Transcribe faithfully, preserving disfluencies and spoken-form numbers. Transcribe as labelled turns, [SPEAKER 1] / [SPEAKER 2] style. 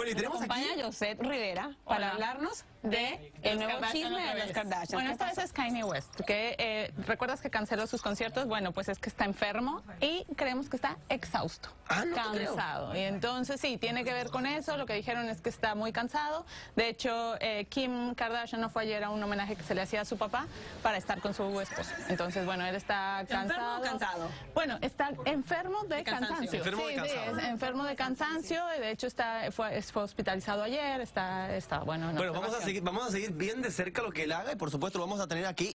[SPEAKER 1] Bueno, y tenemos
[SPEAKER 2] Nos acompaña
[SPEAKER 1] aquí...
[SPEAKER 2] Josette Rivera para
[SPEAKER 3] Hola.
[SPEAKER 2] hablarnos de
[SPEAKER 3] Los
[SPEAKER 2] el nuevo
[SPEAKER 3] Kardashian
[SPEAKER 2] chisme
[SPEAKER 3] otra
[SPEAKER 2] de los
[SPEAKER 3] vez.
[SPEAKER 2] Kardashian.
[SPEAKER 3] Bueno,
[SPEAKER 2] ¿Qué
[SPEAKER 3] esta vez
[SPEAKER 2] pasó?
[SPEAKER 3] es Kanye West, que eh, recuerdas que canceló sus conciertos. Bueno, pues es que está enfermo y creemos que está exhausto,
[SPEAKER 1] Ah, no te creo.
[SPEAKER 3] cansado. Y entonces sí, tiene que ver con eso. Lo que dijeron es que está muy cansado. De hecho, eh, Kim Kardashian no fue ayer a un homenaje que se le hacía a su papá para estar con su esposo. Entonces, bueno, él está cansado.
[SPEAKER 2] ¿Enfermo o cansado?
[SPEAKER 3] Bueno, está enfermo de,
[SPEAKER 2] De cansancio.
[SPEAKER 3] cansancio.
[SPEAKER 1] Enfermo de
[SPEAKER 3] Sí, sí,
[SPEAKER 1] cansado.
[SPEAKER 3] es enfermo de cansancio. De hecho, está fue, fue hospitalizado ayer. Está, está bueno. en
[SPEAKER 1] Bueno, vamos a,
[SPEAKER 3] observación.
[SPEAKER 1] seguir, vamos a seguir bien de cerca lo que él haga y por supuesto lo vamos a tener aquí